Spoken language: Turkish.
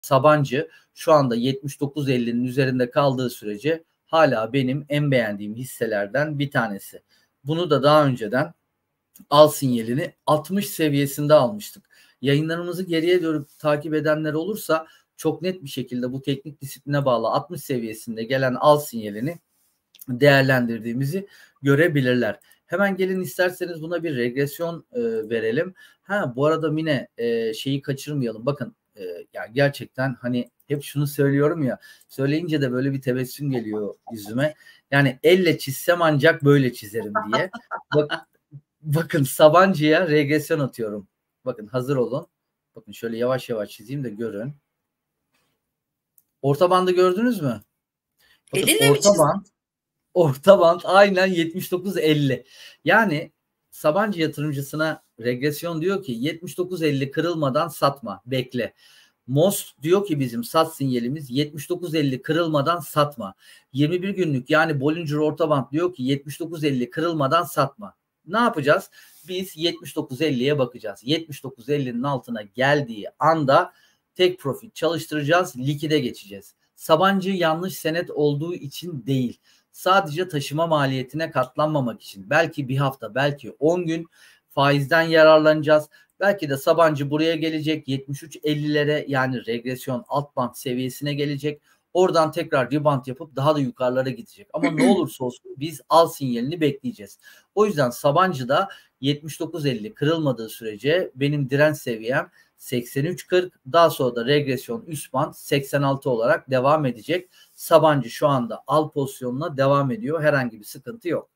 Sabancı şu anda 79.50'nin üzerinde kaldığı sürece hala benim en beğendiğim hisselerden bir tanesi. Bunu da daha önceden al sinyalini 60 seviyesinde almıştık. Yayınlarımızı geriye dönüp takip edenler olursa çok net bir şekilde bu teknik disipline bağlı 60 seviyesinde gelen al sinyalini değerlendirdiğimizi görebilirler. Hemen gelin isterseniz buna bir regresyon verelim. Bu arada yine şeyi kaçırmayalım. Bakın yani gerçekten hani hep şunu söylüyorum ya, söyleyince de böyle bir tebessüm geliyor yüzüme. Yani elle çizsem ancak böyle çizerim diye. Bakın Sabancı'ya regresyon atıyorum. Bakın hazır olun. Bakın şöyle yavaş yavaş çizeyim de görün. Orta bandı gördünüz mü? Bakın Elinle mi çizdin? Orta band aynen 79.50. Yani Sabancı yatırımcısına regresyon diyor ki 79.50 kırılmadan satma, bekle. Most diyor ki bizim sat sinyalimiz 79.50 kırılmadan satma. 21 günlük yani Bollinger orta band diyor ki 79.50 kırılmadan satma. Ne yapacağız? Biz 79.50'ye bakacağız. 79.50'nin altına geldiği anda tek profit çalıştıracağız, likide geçeceğiz. Sabancı yanlış senet olduğu için değil. Sadece taşıma maliyetine katlanmamak için. Belki bir hafta, belki 10 gün faizden yararlanacağız. Belki de Sabancı buraya gelecek 73.50'lere yani regresyon alt band seviyesine gelecek. Oradan tekrar rebound yapıp daha da yukarılara gidecek. Ama ne olursa olsun biz al sinyalini bekleyeceğiz. O yüzden Sabancı'da 79.50 kırılmadığı sürece benim direnç seviyem 83.40, daha sonra da regresyon üst band 86 olarak devam edecek. Sabancı şu anda al pozisyonuna devam ediyor. Herhangi bir sıkıntı yok.